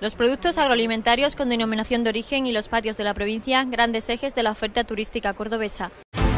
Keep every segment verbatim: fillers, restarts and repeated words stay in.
Los productos agroalimentarios con denominación de origen y los patios de la provincia, grandes ejes de la oferta turística cordobesa.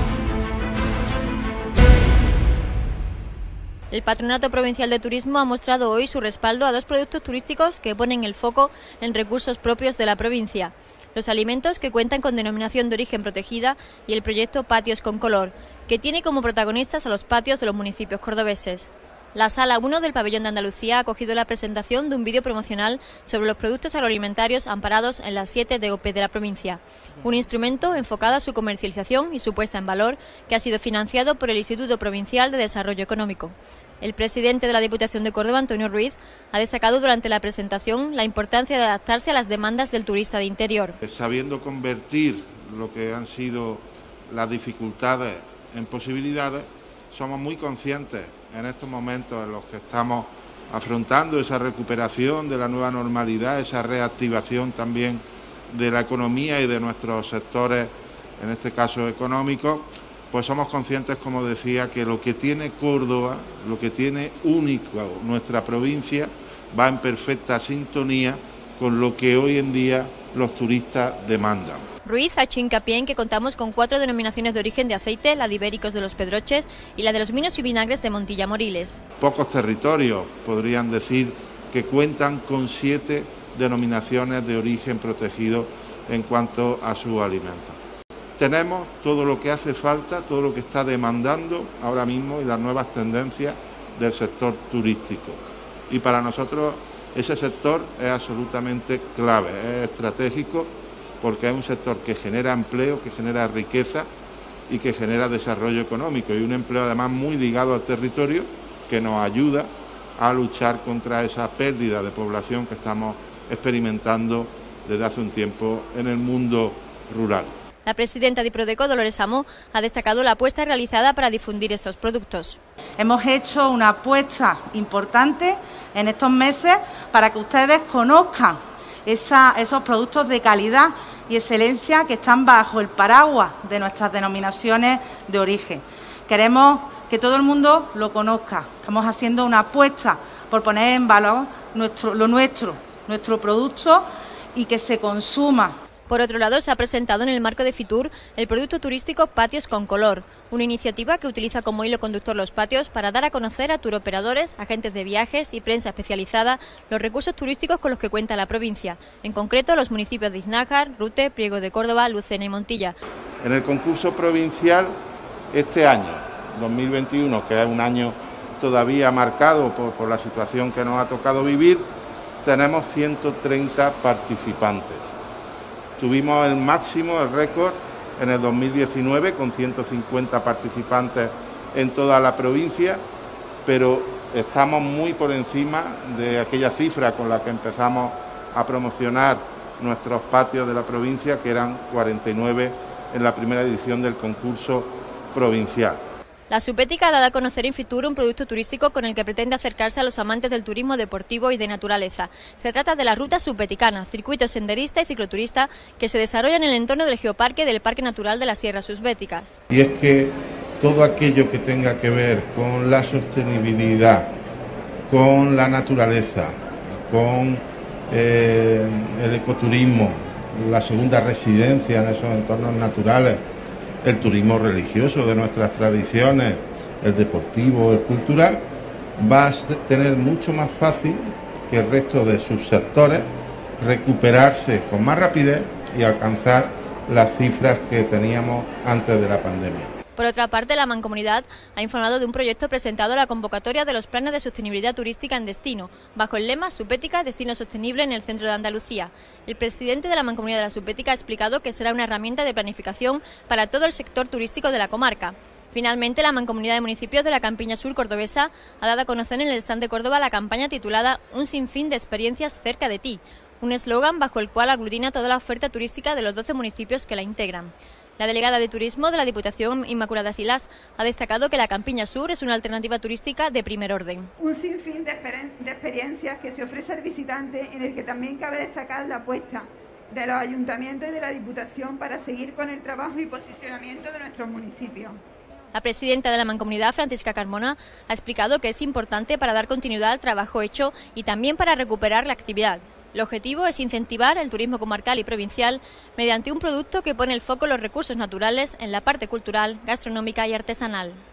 El Patronato Provincial de Turismo ha mostrado hoy su respaldo a dos productos turísticos que ponen el foco en recursos propios de la provincia. Los alimentos que cuentan con denominación de origen protegida y el proyecto Patios con Color, que tiene como protagonistas a los patios de los municipios cordobeses. La Sala uno del Pabellón de Andalucía ha acogido la presentación de un vídeo promocional sobre los productos agroalimentarios amparados en las siete D O P de la provincia, un instrumento enfocado a su comercialización y su puesta en valor que ha sido financiado por el Instituto Provincial de Desarrollo Económico. El presidente de la Diputación de Córdoba, Antonio Ruiz, ha destacado durante la presentación la importancia de adaptarse a las demandas del turista de interior. Sabiendo convertir lo que han sido las dificultades en posibilidades, somos muy conscientes en estos momentos en los que estamos afrontando esa recuperación de la nueva normalidad, esa reactivación también de la economía y de nuestros sectores, en este caso económicos, pues somos conscientes, como decía, que lo que tiene Córdoba, lo que tiene único nuestra provincia, va en perfecta sintonía con lo que hoy en día los turistas demandan. Ruiz ha hecho hincapié en que contamos con cuatro denominaciones de origen de aceite, la de Ibéricos de los Pedroches y la de los vinos y vinagres de Montilla Moriles. Pocos territorios podrían decir que cuentan con siete denominaciones de origen protegido en cuanto a sus alimentos. Tenemos todo lo que hace falta, todo lo que está demandando ahora mismo y las nuevas tendencias del sector turístico. Y para nosotros ese sector es absolutamente clave, es estratégico, porque es un sector que genera empleo, que genera riqueza y que genera desarrollo económico, y un empleo además muy ligado al territorio que nos ayuda a luchar contra esa pérdida de población que estamos experimentando desde hace un tiempo en el mundo rural. La presidenta de Prodeco, Dolores Amo, ha destacado la apuesta realizada para difundir estos productos. Hemos hecho una apuesta importante en estos meses para que ustedes conozcan esa, esos productos de calidad y excelencia que están bajo el paraguas de nuestras denominaciones de origen. Queremos que todo el mundo lo conozca. Estamos haciendo una apuesta por poner en valor nuestro, lo nuestro, nuestro producto y que se consuma. Por otro lado, se ha presentado en el marco de Fitur el producto turístico Patios con Color, una iniciativa que utiliza como hilo conductor los patios para dar a conocer a turoperadores, agentes de viajes y prensa especializada los recursos turísticos con los que cuenta la provincia, en concreto los municipios de Iznájar, Rute, Priego de Córdoba, Lucena y Montilla. En el concurso provincial, este año, dos mil veintiuno, que es un año todavía marcado por, por la situación que nos ha tocado vivir, tenemos ciento treinta participantes. Tuvimos el máximo, el récord, en el dos mil diecinueve con ciento cincuenta participantes en toda la provincia, pero estamos muy por encima de aquella cifra con la que empezamos a promocionar nuestros patios de la provincia, que eran cuarenta y nueve en la primera edición del concurso provincial. La Supética ha dado a conocer en Fitur un producto turístico con el que pretende acercarse a los amantes del turismo deportivo y de naturaleza. Se trata de la Ruta Supeticana, circuito senderista y cicloturista que se desarrolla en el entorno del geoparque del Parque Natural de las Sierras Susbéticas. Y es que todo aquello que tenga que ver con la sostenibilidad, con la naturaleza, con eh, el ecoturismo, la segunda residencia en esos entornos naturales, el turismo religioso de nuestras tradiciones, el deportivo, el cultural, va a tener mucho más fácil que el resto de sus sectores recuperarse con más rapidez y alcanzar las cifras que teníamos antes de la pandemia. Por otra parte, la Mancomunidad ha informado de un proyecto presentado a la convocatoria de los planes de sostenibilidad turística en destino, bajo el lema Supética, Destino Sostenible en el centro de Andalucía. El presidente de la Mancomunidad de la Supética ha explicado que será una herramienta de planificación para todo el sector turístico de la comarca. Finalmente, la Mancomunidad de Municipios de la Campiña Sur cordobesa ha dado a conocer en el stand de Córdoba la campaña titulada Un sinfín de experiencias cerca de ti, un eslogan bajo el cual aglutina toda la oferta turística de los doce municipios que la integran. La delegada de Turismo de la Diputación, Inmaculada Silas, ha destacado que la Campiña Sur es una alternativa turística de primer orden. Un sinfín de, de experiencias que se ofrece al visitante, en el que también cabe destacar la apuesta de los ayuntamientos y de la Diputación para seguir con el trabajo y posicionamiento de nuestros municipios. La presidenta de la Mancomunidad, Francisca Carmona, ha explicado que es importante para dar continuidad al trabajo hecho y también para recuperar la actividad. El objetivo es incentivar el turismo comarcal y provincial mediante un producto que pone el foco en los recursos naturales en la parte cultural, gastronómica y artesanal.